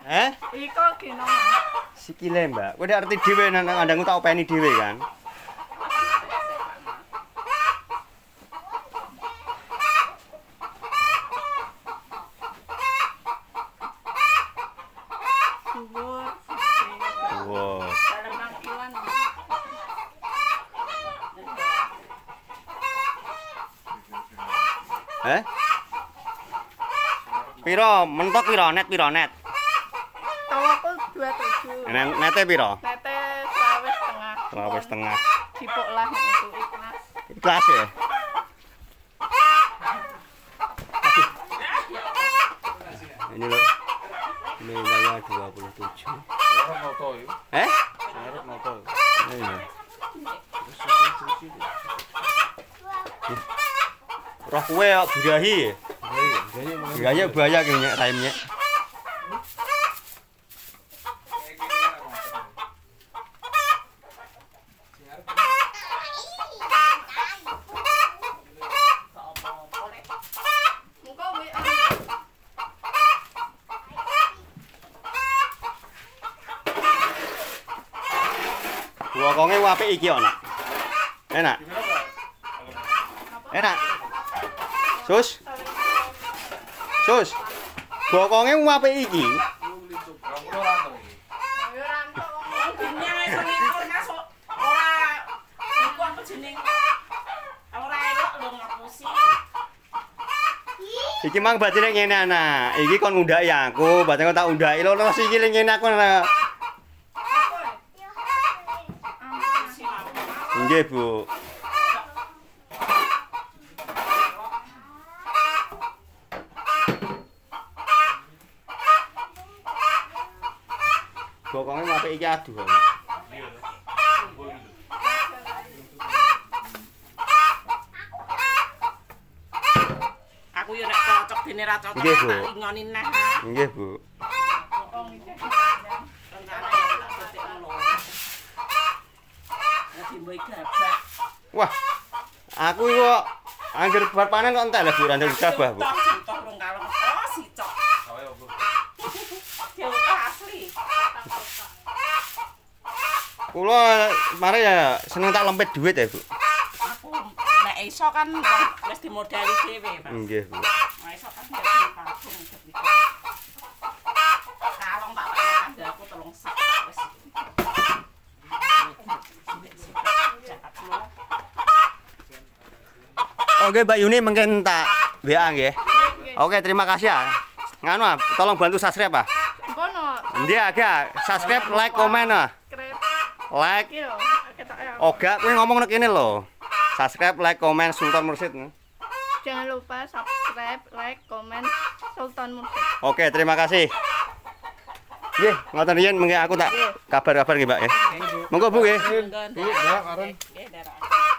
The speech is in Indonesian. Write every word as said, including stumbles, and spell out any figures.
Eh? Iko gino. Sikile, Mbak. Kowe arti dhewe nang kandangku tak openi dhewe kan. Dhuwur. Wow. Dalam kilan. Eh? Piro? Mentok piro? Net piro net? Tawaku dua puluh tujuh. Net nete piro? Nete selawe setengah. Selawe setengah. Dipok lah itu ikhlas. Ikhlas ya? Ini loh. Nilainya dua puluh tujuh. Eh? Iya. Roh kue kok birahi ya? Birahnya bahaya kayaknya raimnya. Bokongnya apik iki ana. Enak. Enak. Sus. Sus. Bokongnya apik iki. Iki mang batine ngene ana. Iki kon ngundhaki aku, batine tak undhaki lho terus iki ngene aku ana. Nggih, Bu. Bokongnya apik iki aduh. Aku yo nek cocok dene ra cocok tak ingoni neh. Nggih, Bu. Bokong iki. Wah, aku kok angger bar panen kok entek lho Bu, randel gabah, Bu. Contoh rong kalem. Oh, sicok. Jauh asli. Kula mari ya seneng tak lempit duit ya, Bu. Aku nek iso kan wis dimodali dhewe, Mas. Nggih, Bu. Nek iso kan dadi patung gitu. Kalong tak pakai aku tolong sak wis. Oke, Mbak Yuni mungkin tak W A nggih. Oke, terima kasih ya. Nganu ah, tolong bantu subscribe ah. Kono. Ndi agak subscribe, like, komen ah. Like. Iki lho, ketok ya. Oga, kowe ngomong nek kene lho. Subscribe, like, komen Sultan Mursyid. Jangan lupa subscribe, like, komen Sultan Mursyid. Oke, terima kasih. Nggih, ngoten riyen mengke aku tak kabar-kabar nggih, Mbak ya. Monggo Bu nggih. Nggih, Mbak, karen. Nggih,